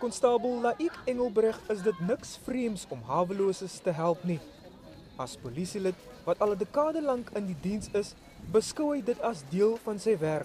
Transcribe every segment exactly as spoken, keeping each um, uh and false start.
Konstabel Laik Engelbreg is dit niks vreemds om haweloses te help nie. As polisielid wat al 'n dekade lank in die diens is, beskou hy dit as deel van sy werk.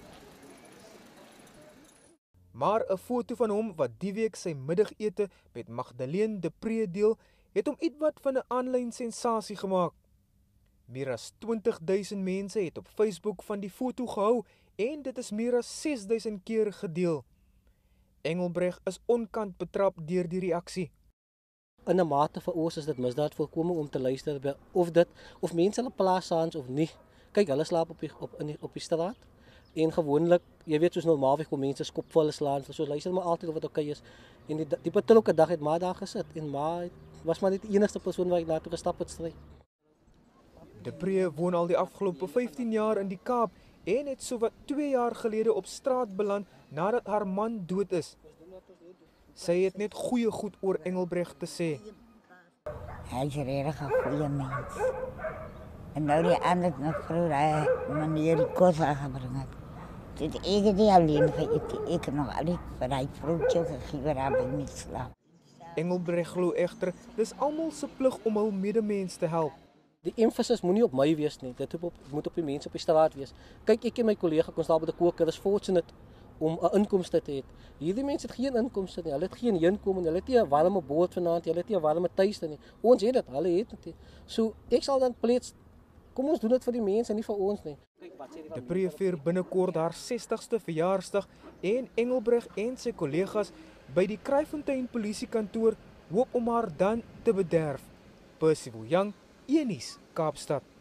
Maar 'n foto van hom wat die week sy middagete met Magdalene de Pre deel, het hom ietwat van 'n aanlyn sensasie gemaak. Meer as twintig duisend mense het op Facebook van die foto gehou en dit is meer as ses duisend keer gedeel. Engelbreg is onkant betrap deur die reaksie. In 'n mate vir ons is dit misdaad voorkoming om te luister by of dit of mense hulle plaas saans of nie. Kyk, hulle slaap op die op in die, op die straat en gewoonlik, jy weet soos normaalweg kom mense skop vir hulle slaan, so luister maar altyd of wat oké is. En die die betrokke dag het maar daar gesit en maar was maar net die enigste persoon wat ek later gestap het stry. De Pre woon al die afgelope vyftien jaar in die Kaap en het sowat twee jaar gelede op straat beland nadat haar man dood is. Sy het net goeie goed oor Engelbreg te sê. Hy is regtig 'n goeie mens. En nou die ander mevrou, hy meneer die kos aangebring het. Dit ek het nie alleen geëet, ek nog al die vir hy vroutjie gegee wat haar by my slaap. Engelbreg glo egter, dis almal se plig om hul medemens te help. Die emphasis moenie op my wees nie, dit op, moet op die mense op die straat wees. Kyk, ek en my kollega Konstabel de Koker is fortunate om 'n inkomste te hê. Hierdie mense het geen inkomste nie, hulle het geen inkomste nie, hulle het nie 'n warme boot vanaand, hulle het nie 'n warme tuiste nie. Ons het dit, hulle het dit nie. So ek sal dan pleits, kom ons doen dit vir die mense, nie vir ons nie. De Pre vier binnekort haar sestigste verjaarsdag en Engelbreg en sy kollegas by die Kraaifontein polisiekantoor hoop om haar dan te bederf. Percival Young, Een Nuus, Kaapstad.